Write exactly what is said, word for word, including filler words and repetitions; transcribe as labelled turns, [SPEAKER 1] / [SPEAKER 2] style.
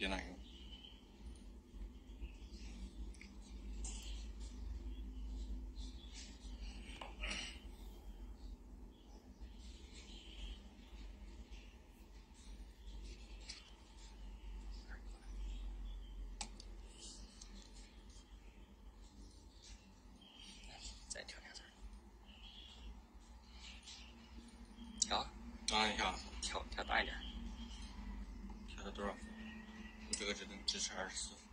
[SPEAKER 1] 别难用。
[SPEAKER 2] 再调两下。调。
[SPEAKER 1] 啊，你看，
[SPEAKER 2] 调调大一点。
[SPEAKER 1] 调到多少伏？你这个只能支持二十四伏。